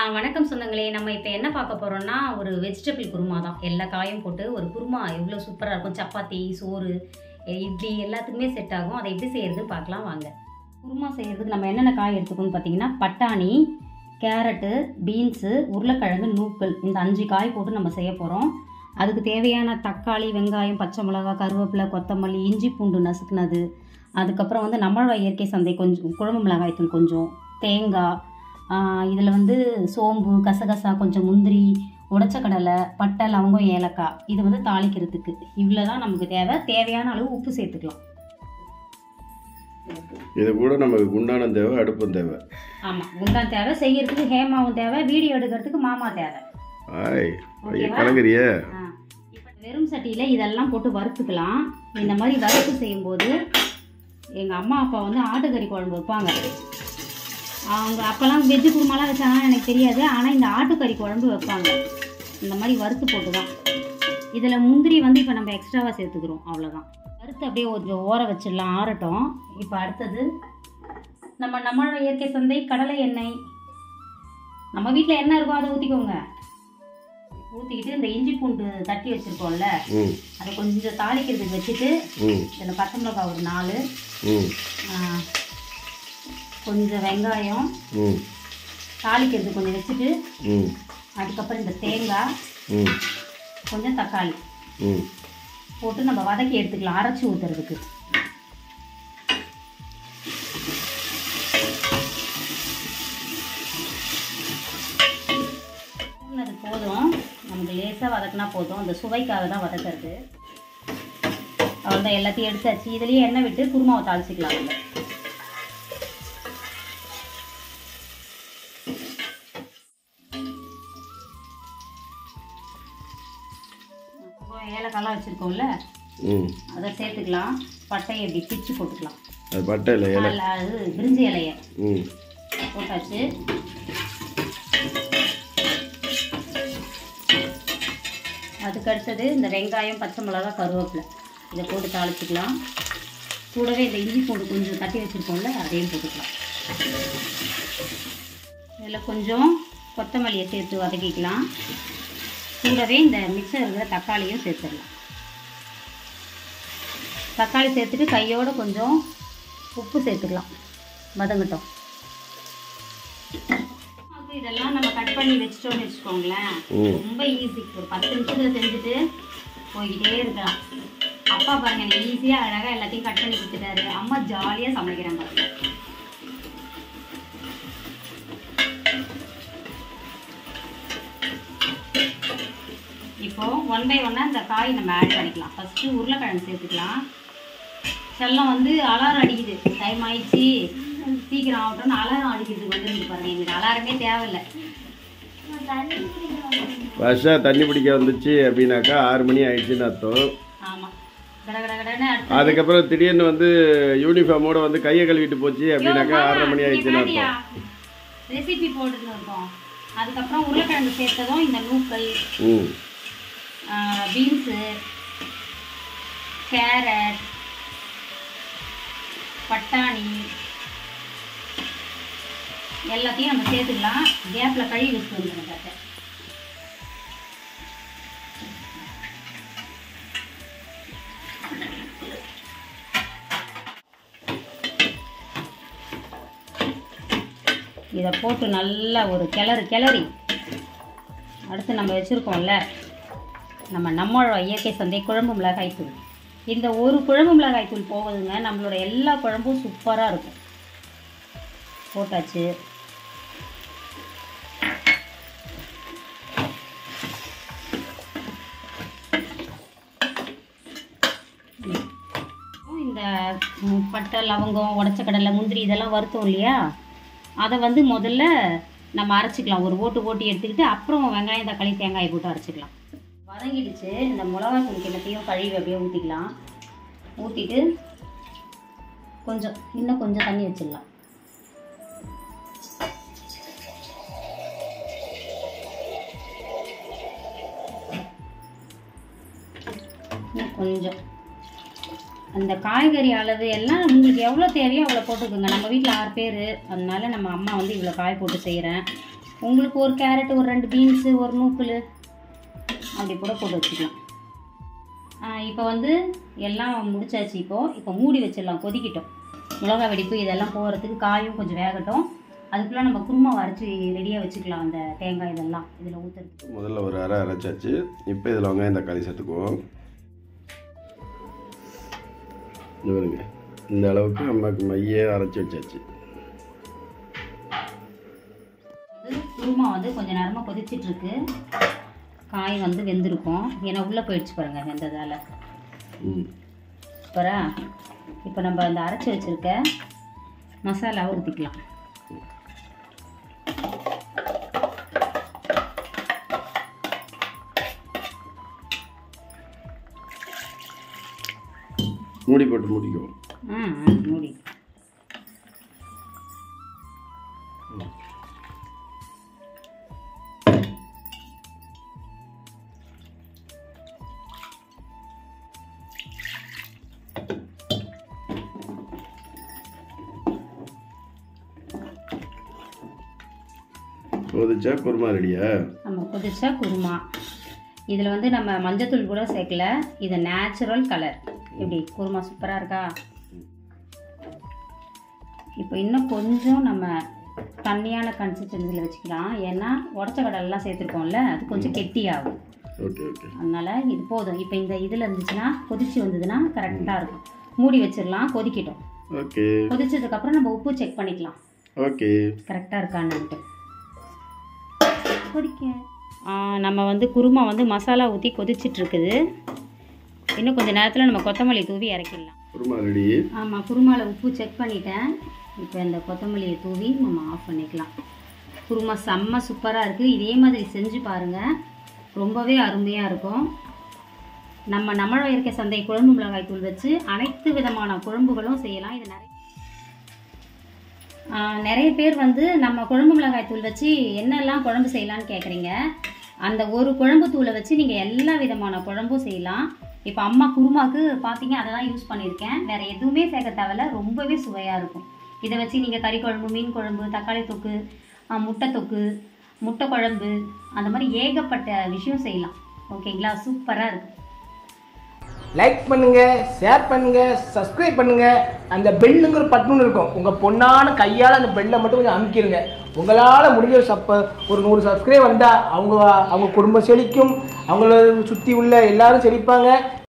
வணக்கம் சொந்தங்களே. நம்ம இப்போ என்ன பார்க்க போகிறோம்னா ஒரு வெஜிடபிள் குருமா தான். எல்லா காயும் போட்டு ஒரு குருமா எவ்வளோ சூப்பராக இருக்கும். சப்பாத்தி, சோறு, இட்லி எல்லாத்துக்குமே செட் ஆகும். அதை எப்படி செய்கிறதுன்னு பார்க்கலாம் வாங்க. குருமா செய்கிறதுக்கு நம்ம என்னென்ன காய் எடுத்துக்கணும்னு பார்த்தீங்கன்னா, பட்டாணி, கேரட்டு, பீன்ஸு, உருளைக்கிழங்கு, நூக்கல், இந்த 5 காய் போட்டு நம்ம செய்ய போகிறோம். அதுக்கு தேவையான தக்காளி, வெங்காயம், பச்சை மிளகா, கருவேப்பிலை, கொத்தமல்லி, இஞ்சி பூண்டு நசுக்குனது, அதுக்கப்புறம் வந்து நம்மளோட இயற்கை சந்தை கொஞ்சம், குழம்பு மிளகாய்த்தூள் கொஞ்சம், தேங்காய், இதில் சோம்பு, கசகசா, கொஞ்சம் முந்திரி, உடைச்ச கடலை, பட்டை, லவங்கம், ஏலக்காய், இது தாளிக்கிறதுக்கு இவ்வளோ தான் நமக்கு தேவையான அளவு உப்பு சேர்த்துக்கலாம். இது கூட நமக்கு குண்டானம் தேவை, அடுப்பும் தேவை. ஆமாம், குண்டான் தேவை, செய்யறதுக்கு ஹேமாவும் தேவை, வீடியோ எடுக்கிறதுக்கு மாமா தேவை. கலங்குறிய இப்போ வெறும் சட்டியில் இதெல்லாம் போட்டு வறுத்துக்கலாம். இந்த மாதிரி வறுத்து செய்யும்போது எங்கள் அம்மா அப்பா ஆட்டுக்கறி குழம்பு வைப்பாங்க. அவங்க அப்போல்லாம் வெஜ்ஜு குருமாலாம் வச்சாங்கன்னா எனக்கு தெரியாது. ஆனால் இந்த ஆட்டுக்கறி குழம்பு வைப்பாங்க இந்த மாதிரி வறுத்து போட்டு தான். இதில் முந்திரி இப்போ நம்ம எக்ஸ்ட்ராவாக சேர்த்துக்கிறோம், அவ்வளோதான். வறுத்து அப்படியே கொஞ்சம் ஊற வச்சிடலாம், ஆறட்டும். இப்போ அடுத்தது நம்மளோட இயற்கை சந்தை கடலை எண்ணெய். நம்ம வீட்டில் என்ன இருக்கோ அதை ஊற்றிக்கோங்க. ஊற்றிக்கிட்டு இந்த இஞ்சி பூண்டு தட்டி வச்சுருக்கோம்ல, அதை கொஞ்சம் தாளிக்கிறதுக்கு வச்சுட்டு இதில் பச்சை மிளகாய் ஒரு 4, கொஞ்சம் வெங்காயம் தாளிக்கிறது கொஞ்சம் வச்சுட்டு, அதுக்கப்புறம் இந்த தேங்காய், கொஞ்சம் தக்காளி போட்டு நம்ம வதக்கி எடுத்துக்கலாம், அரைச்சி ஊற்றுறதுக்கு. அது போதும், நமக்கு லேசாக வதக்கினா போதும். அந்த சுவைக்காக தான் வதக்கிறது. அவ்வளோதான், எல்லாத்தையும் எடுத்தாச்சு. இதுலேயே எண்ணெய் விட்டு குருமாவை தாளிச்சிக்கலாம். ஏலக்காய்லாம் வச்சுருக்கோம்ல, அதை சேர்த்துக்கலாம். பட்டையை இப்படி பிச்சு போட்டுக்கலாம். அது பட்டை இல்லை, அது பிரிஞ்சி இலையை போட்டாச்சு. அதுக்கு அடுத்தது இந்த வெங்காயம், பச்சை மிளகா, கருவேப்பிலை இதை போட்டு தாளிச்சிக்கலாம். கூடவே இந்த இஞ்சி பூண்டு கொஞ்சம் தட்டி வச்சுருக்கோம்ல, அதையும் போட்டுக்கலாம். இதில் கொஞ்சம் கொத்தமல்லியை சேர்த்து வதக்கிக்கலாம். கூடவே இந்த மிக்சர் இருக்கிற தக்காளியும் சேர்த்துடலாம். தக்காளி சேர்த்துட்டு கையோடு கொஞ்சம் உப்பு சேர்த்துக்கலாம், வதங்கட்டும். இதெல்லாம் நம்ம கட் பண்ணி வச்சிட்டோம்னு வச்சுக்கோங்களேன், ரொம்ப ஈஸி. ஒரு 10 நிமிஷத்தில் செஞ்சுட்டு போய்கிட்டே இருக்கலாம். அப்பா பாருங்க, எனக்கு ஈஸியாக அழகாக எல்லாத்தையும் கட் பண்ணி கொடுத்துட்டாரு. அம்மா ஜாலியாக சமைக்கிறேன் பாருங்க. இப்போ 1 by 1 இந்த காய் நம்ம ஆட் பண்ணிக்கலாம். ஃபஸ்ட்டு உருளைக்கிழங்கு சேர்த்துக்கலாம். செல்லம் அலாரம் அடிக்குது, டைம் ஆயிடுச்சு, சீக்கிரம் ஆகட்டும்னு அலாரம் அடிக்கிறதுக்கு வந்துருந்து பாருங்க. எங்களுக்கு அலாரமே தேவையில்லை. வருஷம் தண்ணி பிடிக்க வந்துச்சு அப்படின்னாக்கா 6 மணி ஆயிடுச்சுன்னு அர்த்தம். ஆமாம், கடகடன்னு. அதுக்கப்புறம் திடீர்னு யூனிஃபார்மோட கையை கழுவிட்டு போச்சு அப்படின்னாக்கா 6:30 மணி ஆயிடுச்சுன்னு அர்த்தம். ரெசிபி போட்டுன்னு இருக்கோம். அதுக்கப்புறம் உருளைக்கிழங்கு சேர்த்ததும் இந்த நூக்கல், பீன்ஸு, கேரட், பட்டாணி எல்லாத்தையும் நம்ம சேர்த்துக்கலாம். கேப்பில் கழுவி வச்சுட்டு வந்துடுங்க. கட்டை இதை போட்டு நல்லா ஒரு கிளறி அடுத்து நம்ம வச்சுருக்கோம்ல நம்மளோட இயற்கை சந்தை குழம்பு மிளகாய்த்தூள். இந்த ஒரு குழம்பு மிளகாய்த்தூள் போகுதுங்க, நம்மளோட எல்லா குழம்பும் சூப்பராக இருக்கும். போட்டாச்சு. இந்த பட்டை, லவங்கம், உடைச்ச கடலை, முந்திரி இதெல்லாம் வறுத்தோம் இல்லையா, அதை முதல்ல நம்ம அரைச்சிக்கலாம். ஒரு ஓட்டி எடுத்துக்கிட்டு அப்புறம் வெங்காயம், தக்காளி, தேங்காய் போட்டு அரைச்சிக்கலாம். வதங்கிடுச்சு. இந்த மிளகாத்தூள் கிணத்தையும் கழுவி அப்படியே ஊற்றிக்கலாம். ஊற்றிட்டு இன்னும் கொஞ்சம் தண்ணி வச்சிடலாம். கொஞ்சம் அந்த காய்கறி அளவு எல்லாம் உங்களுக்கு எவ்வளோ தேவையோ அவ்வளோ போட்டுக்கோங்க. நம்ம வீட்டில் 6 பேர், அதனால நம்ம அம்மா இவ்வளோ காய் போட்டு செய்கிறேன். உங்களுக்கு ஒரு கேரட், ஒரு 2 பீன்ஸு, ஒரு நூக்கல் அப்படி கூட போட்டு வச்சுக்கலாம். இப்போ வந்து எல்லாம் முடிச்சாச்சு. இப்போ மூடி வச்சிடலாம், கொதிக்கிட்டோம். மிளகாய் வெடிப்பு இதெல்லாம் போகிறதுக்கு காயும் கொஞ்சம் வேகட்டும். அதுக்குள்ளே நம்ம குருமா அரைச்சி ரெடியாக வச்சுக்கலாம். அந்த தேங்காய் இதெல்லாம் இதில் ஊற்றுறதுக்கு முதல்ல ஒரு அரை அரைச்சாச்சு. இப்போ இதில் வெங்காயம் தக்காளி சேர்த்துக்குவோம். இது வருங்க, இந்த அளவுக்கு நமக்கு மைய அரைச்சி வச்சாச்சு. குருமா வந்து கொஞ்சம் நேரமாக கொதிச்சிட்ருக்கு. காய் வந்து வெந்திருக்கும், ஏன்னா உள்ளே போயிடுச்சு பாருங்கள் வெந்ததால். சூப்பரா. இப்போ நம்ம அந்த அரைச்சி வச்சுருக்க மசாலாவை ஊற்றிக்கலாம். மூடி போட்டு மூடிக்குவோம். மூடி. கொதிச்சா குருமா ரெடியா? ஆமாம், கொதிச்சா குருமா. இதில் வந்து நம்ம மஞ்சத்தூள் கூட சேர்க்கல, இது நேச்சுரல் கலர். எப்படி குருமா சூப்பராக இருக்கா? இப்போ இன்னும் கொஞ்சம் நம்ம தண்ணியான கன்சிஸ்டன்சியில் வச்சுக்கலாம். ஏன்னா உடச்ச கடலெல்லாம் சேர்த்துருக்கோம்ல, அது கொஞ்சம் கெட்டியாகும். அதனால் இது போதும். இப்போ இந்த இதில் இருந்துச்சுன்னா கொதிச்சு வந்ததுன்னா கரெக்டாக இருக்கும். மூடி வச்சிடலாம், கொதிக்கட்டும். கொதிச்சதுக்கப்புறம் நம்ம உப்பு செக் பண்ணிக்கலாம். கரெக்டாக இருக்கான்னுட்டு. கொதிக்க நம்ம வந்து குருமா வந்து மசாலா ஊற்றி கொதிச்சிட்ருக்குது. இன்னும் கொஞ்சம் நேரத்தில் நம்ம கொத்தமல்லி தூவி இறக்கிடலாம். குருமா ரெடி. ஆமாம், குருமாவில் உப்பு செக் பண்ணிட்டேன். இப்போ இந்த கொத்தமல்லியை தூவி நம்ம ஆஃப் பண்ணிக்கலாம். குருமா செம்ம சூப்பராக இருக்குது. இதே மாதிரி செஞ்சு பாருங்கள், ரொம்பவே அருமையாக இருக்கும். நம்ம இயற்கை சந்தை குழம்பு மிளகாய் தூள் வச்சு அனைத்து விதமான குழம்புகளும் செய்யலாம். இது நிறைய பேர் வந்து நம்ம குழம்பு மிளகாய் தூள் வச்சு என்னெல்லாம் குழம்பு செய்யலான்னு கேட்குறீங்க. அந்த ஒரு குழம்பு தூளை வச்சு நீங்கள் எல்லா விதமான குழம்பும் செய்யலாம். இப்போ அம்மா குருமாவுக்கு பார்த்தீங்க அதை தான் யூஸ் பண்ணியிருக்கேன். வேறு எதுவுமே சேர்க்க தேவையில்ல, ரொம்பவே சுவையாக இருக்கும். இதை வச்சு நீங்கள் கறி குழம்பு, மீன் குழம்பு, தக்காளி தொக்கு, முட்டை தொக்கு, முட்டை குழம்பு, அந்த மாதிரி ஏகப்பட்ட விஷயம் செய்யலாம். ஓகேங்களா? சூப்பராக இருக்கும். லைக் பண்ணுங்க, ஷேர் பண்ணுங்க, சப்ஸ்கிரைப் பண்ணுங்க. அந்த பெல்லுங்கிற பட்டன் இருக்கும், உங்க பொண்ணான கையால் அந்த பெல்லை மட்டும் கொஞ்சம் அமுக்கிடுங்க. உங்களால் முடிஞ்ச ஒரு 100 சப்ஸ்கிரைப் வந்தால் அவங்க குடும்பம் செழிக்கும், அவங்கள சுற்றி உள்ள எல்லாரும் செழிப்பாங்க.